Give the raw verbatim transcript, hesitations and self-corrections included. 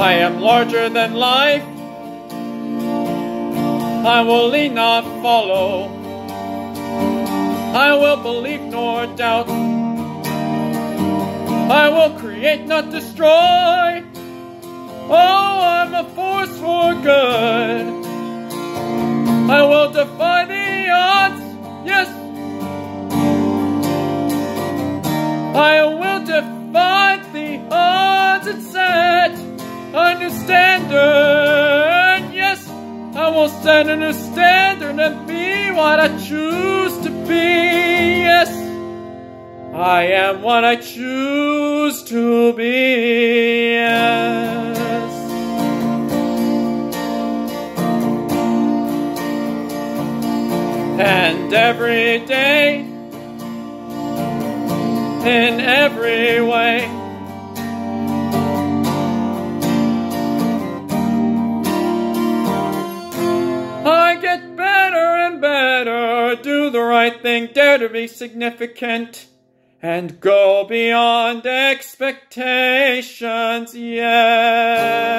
I am larger than life. I will lead, not follow. I will believe nor doubt. I will create, not destroy. Oh, I'm a force for good. I will defy the odds. Yes, I will defy the odds and set a new standard. Yes, I will set a new standard and be what I choose to be. Yes, I am what I choose to be. Yes. And every day, in every way, I get better and better, do the right thing, dare to be significant, and go beyond expectations, yeah.